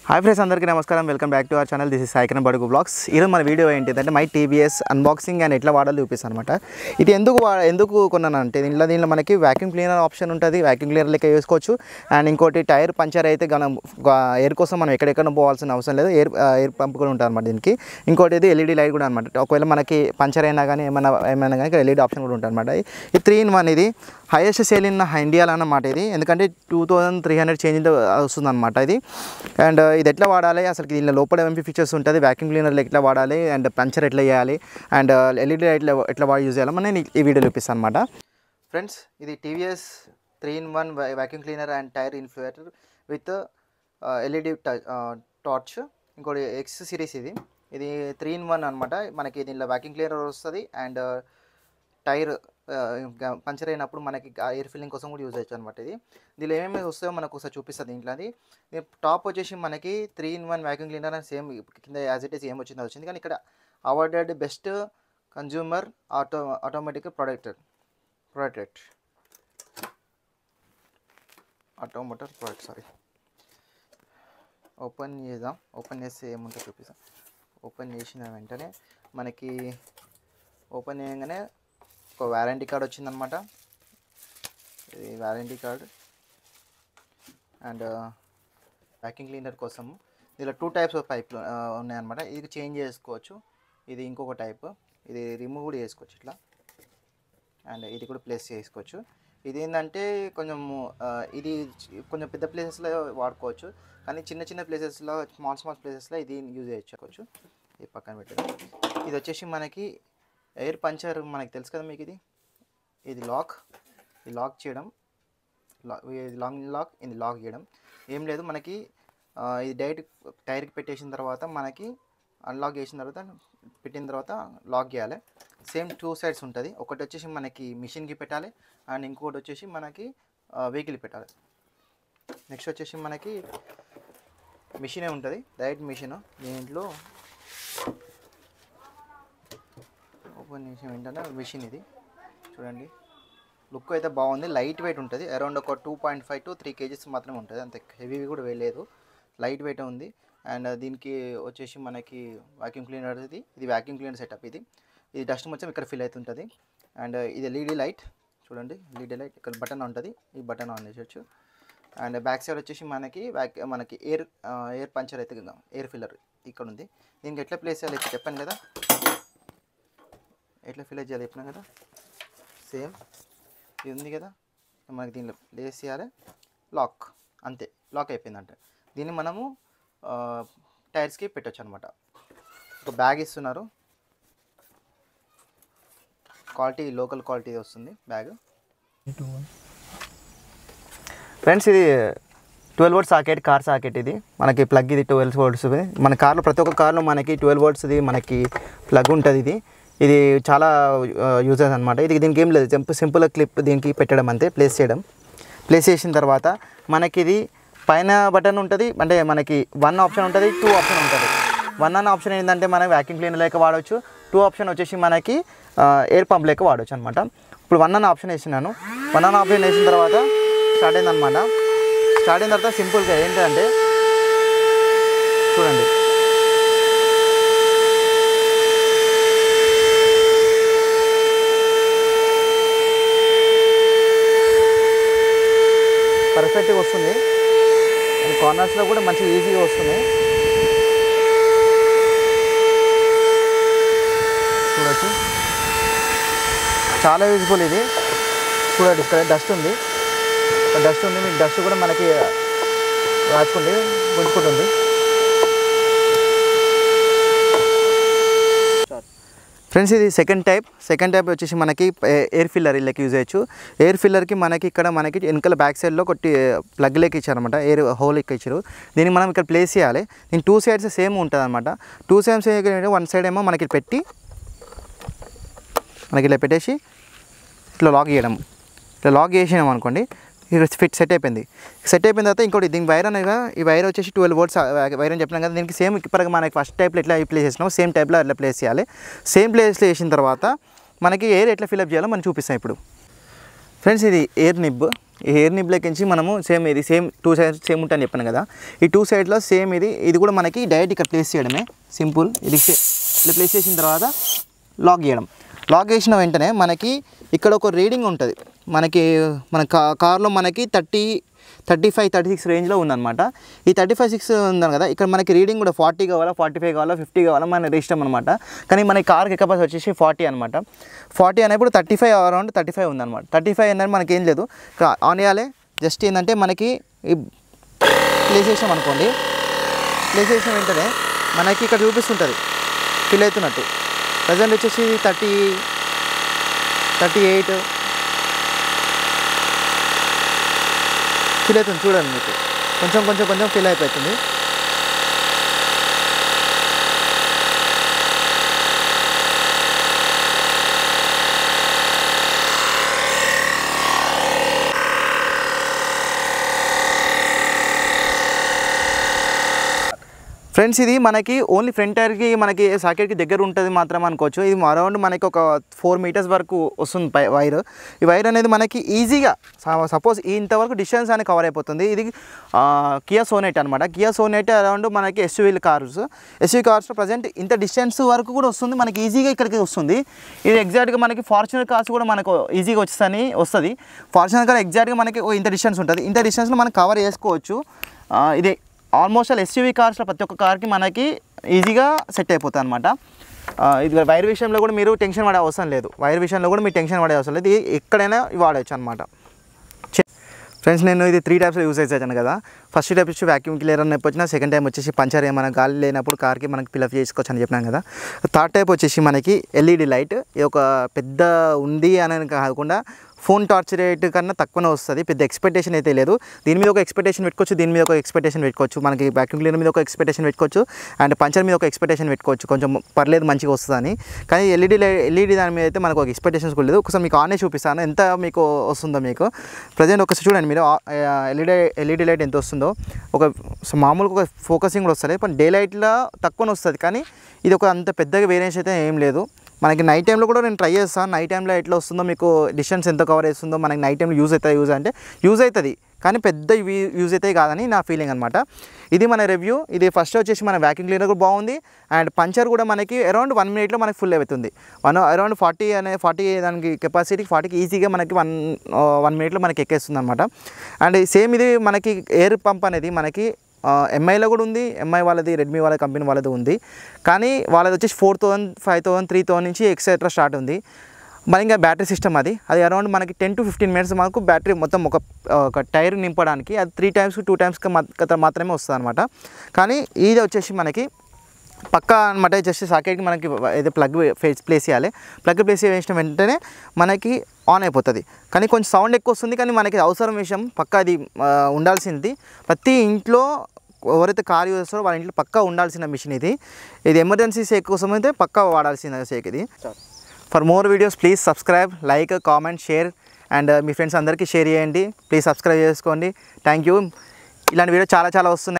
Hi friends, అందరికీ నమస్కారం. Welcome back to our channel. This is Saikaran Badugu vlogs. ఈరోజు మన వీడియో ఏంటిదంటే MYTVS అన్బాక్సింగ్ అండ్ ఎట్లా వాడాలో చూపిస్తాను అనమాట. ఇది ఎందుకు కొన్నానంటే దీనిలో మనకి వాక్యూమ్ క్లీనర్ ఆప్షన్ ఉంటుంది. వాక్యూమ్ క్లీనర్ లెక్క వేసుకోవచ్చు. అండ్ ఇంకోటి టైర్ పంచర్ అయితే ఎయిర్ కోసం మనం ఎక్కడెక్కడ పోవాల్సిన అవసరం లేదు. ఎయిర్ పంప్ కూడా ఉంటుంది అనమాట దీనికి. ఇంకోటి ఇది LED లైట్ కూడా అనమాట. ఒకవేళ మనకి పంచర్ అయినా కానీ ఏమైనా కానీ LED ఆప్షన్ కూడా ఉంటుంది అనమాట. ఇది 3-in-1 ఇది హైయెస్ట్ సేల్ ఇన్ ఇండియాలో అన్నమాట. ఇది ఎందుకంటే 2300 చేంజ్ వస్తుంది అనమాట ఇది. అండ్ ఇది ఎట్లా వాడాలి, అసలు దీనిలో లోపల ఏమేమి ఫీచర్స్ ఉంటుంది, వాక్యూమ్ క్లీనర్లు ఎట్లా వాడాలి, అండ్ పంచర్ ఎట్లా చేయాలి, అండ్ LED లైట్లు ఎట్లా యూజ్ చేయాలి నేను ఈ వీడియో చూపిస్తాను అనమాట. ఫ్రెండ్స్, ఇది TVS 3-in-1 vacuum cleaner and tyre inflator with LED torch. ఇంకోటి X సిరీస్. ఇది 3-in-1 అనమాట. మనకి దీనిలో వాక్యూమ్ క్లీనర్ వస్తుంది అండ్ టైర్ పంచర్ అయినప్పుడు మనకి ఎయిర్ ఫిల్లింగ్ కోసం కూడా యూజ్ అయ్యచ్చు అనమాట. దీనిలో ఏమేమి వస్తాయో మనకు ఒకసారి చూపిస్తుంది. దీంట్లో టాప్ వచ్చేసి మనకి 3-in-1 వాక్యూమ్ క్లీనర్ అని సేమ్ కింద యాజ్ ఇట్ ఈస్ ఏం వచ్చిందో వచ్చింది. కానీ ఇక్కడ awarded best consumer automatic product open చేద్దాం. ఓపెన్ చేస్తే ఏముంటుందో చూపిస్తాం. ఓపెన్ చేసిన వెంటనే మనకి ఓపెన్ చేయగానే ఒక వారంటీ కార్డ్ వచ్చిందనమాట. ఇది warranty card and vacuum cleaner కోసం దీనిలో 2 టైప్స్ ఆఫ్ పైప్ ఉన్నాయన్నమాట. ఇది చేంజ్ చేసుకోవచ్చు. ఇది ఇంకొక టైప్. ఇది రిమూవ్ కూడా చేసుకోవచ్చు ఇట్లా. అండ్ ఇది కూడా ప్లేస్ చేసుకోవచ్చు. ఇది ఏంటంటే ఇది కొంచెం పెద్ద ప్లేసెస్లో వాడుకోవచ్చు, కానీ చిన్న ప్లేసెస్లో స్మాల్ ప్లేసెస్లో ఇది యూజ్ చేయొచ్చు. ఇది పక్కన పెట్టడం. ఇది వచ్చేసి మనకి ఎయిర్ పంచర్ మనకి తెలుసు కదా మీకు. ఇది లాక్ చేయడం, ఇది లాక్ చేయడం ఏం లేదు మనకి. ఇది డైరెక్ట్ టైర్కి పెట్టేసిన తర్వాత మనకి అన్లాక్ చేసిన తర్వాత పెట్టిన తర్వాత లాక్ చేయాలి. సేమ్ 2 సైడ్స్ ఉంటుంది. ఒకటి వచ్చేసి మనకి మిషన్కి పెట్టాలి అండ్ ఇంకొకటి వచ్చేసి మనకి వెహికల్ పెట్టాలి. నెక్స్ట్ వచ్చేసి మనకి మిషనే ఉంటుంది, డైరెక్ట్ మిషన్. దీంట్లో ఓపెన్ చేసిన వెంటనే మిషన్ ఇది చూడండి. లుక్ అయితే బాగుంది. లైట్ వెయిట్ ఉంటుంది. అరౌండ్ ఒక 2.5 to 3 kgs మాత్రమే ఉంటుంది. అంత హెవీ కూడా వేయలేదు, లైట్ వెయిట్ ఉంది. అండ్ దీనికి వచ్చేసి మనకి వాక్యూమ్ క్లీనర్ ఇది వాక్యూమ్ క్లీనర్ సెటప్. ఇది డస్ట్ మొత్తం ఇక్కడ ఫిల్ అవుతుంటుంది. అండ్ ఇది LED లైట్ చూడండి. LED లైట్ ఇక్కడ బటన్ ఉంటుంది. ఈ బటన్ ఆన్ చేసేయచ్చు. అండ్ బ్యాక్ సైడ్ వచ్చేసి మనకి ఎయిర్ పంచర్ అయితే ఎయిర్ ఫిల్లర్ ఇక్కడ ఉంది. దీనికి ఎట్లా ప్లేస్ చేయాలి చెప్పాను కదా, ఎట్లా ఫిల్ చేయాలి చెప్పినా కదా. సేమ్ ఇది ఉంది కదా, మనకి దీనిలో ప్లేస్ చేయాలి. లాక్, అంతే. లాక్ అయిపోయిందంటే దీన్ని మనము టైర్స్కి పెట్టచ్చు అనమాట. ఒక బ్యాగ్ ఇస్తున్నారు. క్వాలిటీ లోకల్ క్వాలిటీ వస్తుంది బ్యాగ్. ఫ్రెండ్స్, ఇది 12 volts సాకెట్, కార్ సాకెట్. ఇది మనకి ప్లగ్. ఇది 12 volts. మన కార్లో ప్రతి ఒక్క కార్లో మనకి 12 volts మనకి ప్లగ్ ఉంటుంది. ఇది చాలా యూజెస్ అనమాట. దీనికి ఏం లేదు, సింపుల్ క్లిప్ దీనికి పెట్టడం అంతే. ప్లేస్ చేసిన తర్వాత మనకి ఇది పైన బటన్ ఉంటుంది. అంటే మనకి 1 ఆప్షన్ ఉంటుంది, 2 ఆప్షన్ ఉంటుంది. 1 అన్న ఆప్షన్ ఏంటంటే మనం వాక్యూమ్ క్లీనర్ లెక్క వాడవచ్చు. 2 ఆప్షన్ వచ్చేసి మనకి ఎయిర్ పంప్ లెక్క వాడవచ్చు అనమాట. ఇప్పుడు 1 అన్న ఆప్షన్ వేసినాను. 1 అన్న ఆప్షన్ వేసిన తర్వాత స్టార్ట్ అయిందనమాట. స్టార్ట్ అయిన తర్వాత సింపుల్గా ఏంటంటే చూడండి, పర్ఫెక్ట్గా వస్తుంది. అండ్ కార్నర్స్లో కూడా మంచి ఈజీగా వస్తుంది. చూడవచ్చు, చాలా యూజ్ఫుల్ ఇది. చూడండి, ఇక్కడ డస్ట్ ఉంది. మీకు డస్ట్ కూడా మనకి గుంజుకుంటుంది. ఫ్రెండ్స్, ఇది సెకండ్ టైప్ వచ్చేసి మనకి ఎయిర్ ఫిల్లర్ ఇళ్ళకి యూజ్ చేయొచ్చు. ఎయిర్ ఫిల్లర్కి మనకి వెనకాల బ్యాక్ సైడ్లో ఒకటి ప్లగ్ లెక్క ఇచ్చారనమాట. ఎయిర్ హోల్ లెక్క ఇచ్చారు. దీన్ని మనం ఇక్కడ ప్లేస్ చేయాలి. దీని 2 sides సేమ్ ఉంటుంది అనమాట. 2 sides 1 side ఏమో మనకి పెట్టి ఇలా పెట్టేసి ఇట్లా లాక్ చేయడం. ఇట్లా లాక్ చేసినాం అనుకోండి, సెట్ అయిపోయింది. తర్వాత ఇంకోటి దీనికి వైర్ అనగా, ఈ వైర్ వచ్చేసి 12 volts వైర్ అని చెప్పినాం కదా. దీనికి సేమ్ ఇప్పటికి మనకి ఫస్ట్ టైప్లో ఎట్లా ప్లేస్ చేసినామో సేమ్ టైప్లో అట్లా ప్లేస్ చేయాలి. సేమ్ ప్లేస్లో వేసిన తర్వాత మనకి ఎయిర్ ఎట్లా ఫిల్అప్ చేయాలో మనం చూపిస్తాం ఇప్పుడు. ఫ్రెండ్స్ ఇది ఎయిర్ నిబ్. ఈ ఎయిర్ నిబ్లోకించి మనము ఇది సేమ్ 2 సైడ్స్ సేమ్ ఉంటాయని చెప్పాను కదా. ఈ 2 సైడ్లో సేమ్ ఇది కూడా మనకి డైరెక్ట్ ఇక్కడ ప్లేస్ చేయడమే సింపుల్. ఇది ఇలా ప్లేస్ చేసిన తర్వాత లాక్ చేయడం. లాక్ చేసిన వెంటనే మనకి ఇక్కడ ఒక రీడింగ్ ఉంటుంది. మన కార్లో మనకి 35-36 రేంజ్లో ఉందన్నమాట. ఈ 35-6 ఉందని కదా, ఇక్కడ మనకి రీడింగ్ కూడా 40 కావాలా, 45 కావాలా, 50 కావాలా మన ఇష్టం అనమాట. కానీ మన కార్కి కెపాసిటీ వచ్చేసి 40 అనమాట. 40 అనేప్పుడు 35 అరౌండ్ 35 ఉందన్నమాట. 35 అనేది మనకి ఏం లేదు, ఆన్ చేయాలి. జస్ట్ ఏంటంటే మనకి ప్లేస్ చేసాం అనుకోండి, ప్లేస్ చేసిన వెంటనే మనకి ఇక్కడ చూపిస్తుంటుంది ఫిల్ అవుతున్నట్టు. ప్రజెంట్ వచ్చేసి 30, 38 ఫిల్ అవుతుంది చూడండి. మీకు కొంచెం ఫిల్ అయిపోతుంది. ఫ్రెండ్స్ ఇది మనకి ఓన్లీ ఫ్రంట్ టైర్కి మనకి సాకెట్కి దగ్గర ఉంటుంది మాత్రం అనుకోవచ్చు. ఇది అరౌండ్ మనకి ఒక 4 మీటర్స్ వరకు వస్తుంది వైర్. ఈ వైర్ అనేది మనకి ఈజీగా సపోజ్ ఇంతవరకు డిస్టెన్స్ అనేది కవర్ అయిపోతుంది. ఇది కియా సోనెట్ అనమాట. కియా సోనెట్ అరౌండ్ మనకి ఎస్యూవీ కార్స్లో ప్రజెంట్ ఇంత డిస్టెన్స్ వరకు కూడా వస్తుంది మనకి ఈజీగా ఇక్కడికి వస్తుంది. ఇది ఎగ్జాక్ట్గా మనకి ఫార్చునర్ కార్స్ కూడా మనకు ఈజీగా వస్తుంది. ఫార్చునర్ కార్ ఎగ్జాక్ట్గా మనకి ఇంత డిస్టెన్స్ ఉంటుంది. ఇంత డిస్టెన్స్లో మనం కవర్ చేసుకోవచ్చు. ఇది ఆల్మోస్ట్ ఎస్యూవీ కార్స్లో ప్రతి ఒక్క కార్కి మనకి ఈజీగా సెట్ అయిపోతుంది అనమాట. ఇది వైర్ విషయంలో కూడా మీరు టెన్షన్ పడే అవసరం లేదు. ఇది ఎక్కడైనా వాడవచ్చు అనమాట. ఫ్రెండ్స్ నేను ఇది 3 టైప్స్లో యూజ్ చేసాను కదా. ఫస్ట్ టైప్ వచ్చి వ్యాక్యూమ్ క్లియర్ అని వచ్చిన, సెకండ్ టైం వచ్చేసి పంచర్ ఏమైనా గాలి లేనప్పుడు కార్కి మనకి ఫిల్అప్ చేసుకోవచ్చు అని చెప్పినాను కదా. థర్డ్ టైప్ వచ్చేసి మనకి ఎల్ఈడి లైట్. ఇది ఒక పెద్ద ఉంది అని కాకుండా ఫోన్ టార్చ్ రేట్ కన్నా తక్కువనే వస్తుంది. పెద్ద ఎక్స్పెక్టేషన్ అయితే లేదు. దీని మీద ఒక ఎక్స్పెక్టేషన్ పెట్టుకోవచ్చు, దీని మీద ఒక ఎక్స్పెక్టేషన్ పెట్టుకోవచ్చు. మనకి వ్యాక్యూమ్ క్లీనర్ మీద ఒక ఎక్స్పెక్టేషన్ పెట్టుకోవచ్చు అండ్ పంచర్ మీద ఒక ఎక్స్పెక్టేషన్ పెట్టుకోవచ్చు. కొంచెం పర్లేదు మంచిగా వస్తుందని. కానీ ఎల్ఈడి దాని మీద అయితే మనకు ఒక ఎక్స్పెక్టేషన్స్ కూడా లేదు. ఒకసారి మీకు ఆనే చూపిస్తాను ఎంత మీకు వస్తుందో. మీకు ప్రజెంట్ ఒకసారి చూడండి మీరు ఎల్ఈడి లైట్ ఎంత వస్తుందో. ఒక మామూలుగా ఒక ఫోకసింగ్ కూడా వస్తుంది, కానీ డే లైట్లో తక్కువనే వస్తుంది. కానీ ఇది ఒక అంత పెద్దగా వేరియేషన్ అయితే ఏం లేదు. మనకి నైట్ టైంలో కూడా నేను ట్రై చేస్తాను. నైట్ టైంలో ఎట్లా వస్తుందో, మీకు డిస్టెన్స్ ఎంత కవర్ చేస్తుందో, మనకి నైట్ టైంలో యూజ్ అవుతుంది కానీ పెద్ద యూజ్ అయితే కాదని నా ఫీలింగ్ అనమాట. ఇది మన రివ్యూ. ఇది ఫస్ట్ వచ్చేసి మన వ్యాక్యూమ్ క్లీనర్ కూడా బాగుంది అండ్ పంచర్ కూడా మనకి అరౌండ్ 1 మినిట్లో మనకి ఫుల్ అవుతుంది. అరౌండ్ 40 దానికి కెపాసిటీ 40కి ఈజీగా మనకి 1 మినిట్లో మనకి ఎక్కేస్తుంది అనమాట. అండ్ సేమ్ ఇది మనకి ఎయిర్ పంప్ అనేది మనకి ఎంఐలో కూడా ఉంది. ఎంఐ వాళ్ళది, రెడ్మీ వాళ్ళ కంపెనీ వాళ్ళది ఉంది. కానీ వాళ్ళది వచ్చేసి 4,000, 5,000, 3,000 నుంచి ఎక్సెట్రా స్టార్ట్ ఉంది. మరి ఇంకా బ్యాటరీ సిస్టమ్ అది అరౌండ్ మనకి 10 to 15 మినిట్స్ మనకు బ్యాటరీ మొత్తం ఒక టైర్ నింపడానికి అది 3 times 2 times మాత్రమే వస్తుంది అనమాట. కానీ ఇది వచ్చేసి మనకి పక్కా అనమాట. జస్ట్ సాకెట్కి మనకి ఏదో ప్లగ్ ప్లేస్ చేయాలి. ప్లగ్ ప్లేస్ చేసిన వెంటనే మనకి ఆన్ అయిపోతుంది. కానీ కొంచెం సౌండ్ ఎక్కువ వస్తుంది, కానీ మనకి అవసరం విషయం పక్కా అది ఉండాల్సింది. ప్రతి ఇంట్లో ఎవరైతే కార్ యూజ్ చేస్తారో వాళ్ళ ఇంట్లో పక్కా ఉండాల్సిన మిషన్ ఇది. ఎమర్జెన్సీ సేక్ కోసం అయితే పక్కా వాడాల్సిన సేక్ ఇది. For more videos please subscribe, like, comment, share and మీ ఫ్రెండ్స్ అందరికీ షేర్ చేయండి. ప్లీజ్ సబ్స్క్రైబ్ చేసుకోండి. Thank you. ఇలాంటి వీడియో చాలా వస్తున్నాయి.